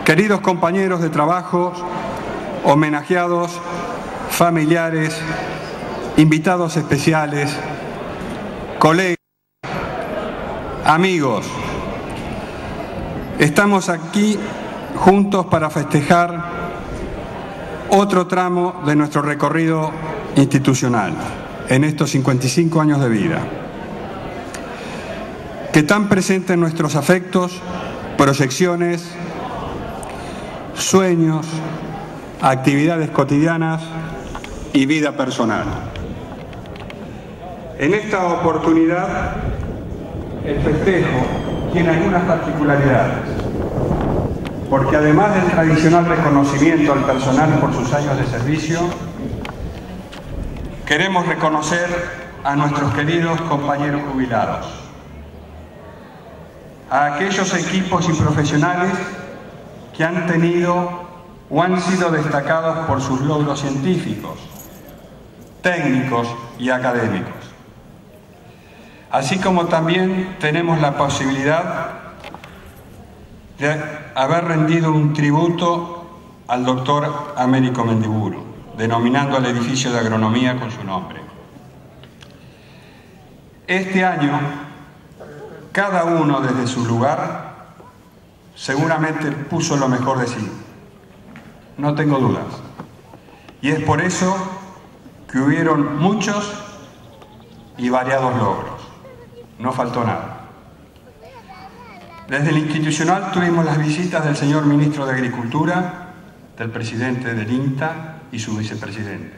Queridos compañeros de trabajo, homenajeados, familiares, invitados especiales, colegas, amigos, estamos aquí juntos para festejar otro tramo de nuestro recorrido institucional en estos 55 años de vida, que tan presente en nuestros afectos, proyecciones, sueños, actividades cotidianas y vida personal. En esta oportunidad, el festejo tiene algunas particularidades, porque además del tradicional reconocimiento al personal por sus años de servicio, queremos reconocer a nuestros queridos compañeros jubilados, a aquellos equipos y profesionales que han tenido o han sido destacados por sus logros científicos, técnicos y académicos. Así como también tenemos la posibilidad de haber rendido un tributo al doctor Américo Mendiburu, denominando al edificio de agronomía con su nombre. Este año, cada uno desde su lugar seguramente puso lo mejor de sí, no tengo dudas. Y es por eso que hubieron muchos y variados logros, no faltó nada. Desde el institucional tuvimos las visitas del señor Ministro de Agricultura, del presidente del INTA y su vicepresidente,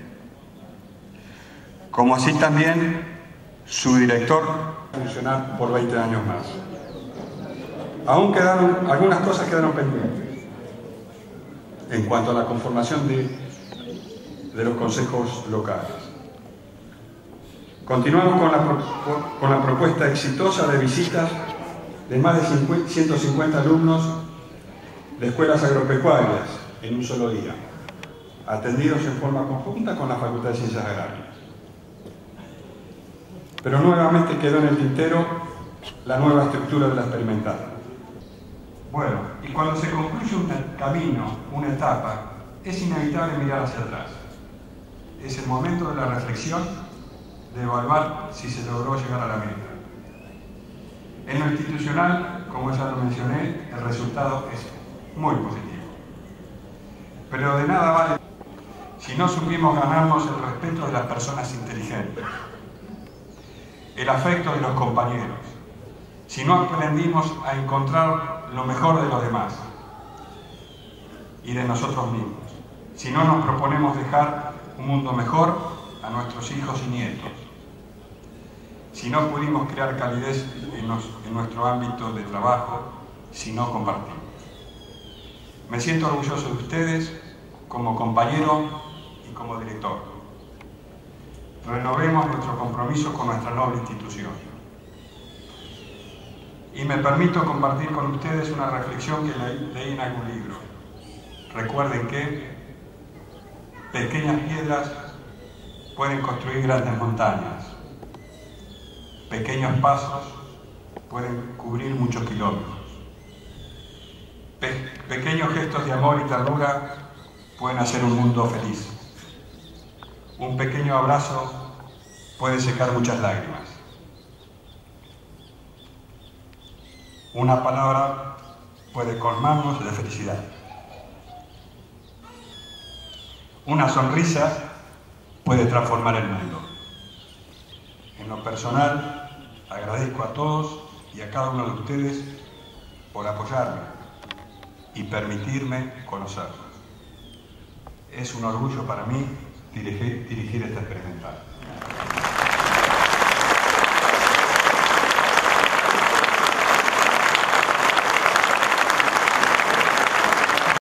como así también su director, funcionar por 20 años más. Aún algunas cosas quedaron pendientes en cuanto a la conformación de los consejos locales. Continuamos con la propuesta exitosa de visitas de más de 150 alumnos de escuelas agropecuarias en un solo día, atendidos en forma conjunta con la Facultad de Ciencias Agrarias. Pero nuevamente quedó en el tintero la nueva estructura de la experimental. Bueno, y cuando se concluye un camino, una etapa, es inevitable mirar hacia atrás. Es el momento de la reflexión, de evaluar si se logró llegar a la meta. En lo institucional, como ya lo mencioné, el resultado es muy positivo. Pero de nada vale si no supimos ganarnos el respeto de las personas inteligentes, el afecto de los compañeros, si no aprendimos a encontrar lo mejor de los demás y de nosotros mismos, si no nos proponemos dejar un mundo mejor a nuestros hijos y nietos, si no pudimos crear calidez en nuestro ámbito de trabajo, si no compartimos. Me siento orgulloso de ustedes como compañero y como director. Renovemos nuestro compromiso con nuestra noble institución. Y me permito compartir con ustedes una reflexión que leí en algún libro. Recuerden que pequeñas piedras pueden construir grandes montañas. Pequeños pasos pueden cubrir muchos kilómetros. Pequeños gestos de amor y ternura pueden hacer un mundo feliz. Un pequeño abrazo puede secar muchas lágrimas. Una palabra puede colmarnos de felicidad. Una sonrisa puede transformar el mundo. En lo personal, agradezco a todos y a cada uno de ustedes por apoyarme y permitirme conocerlos. Es un orgullo para mí dirigir esta experimental.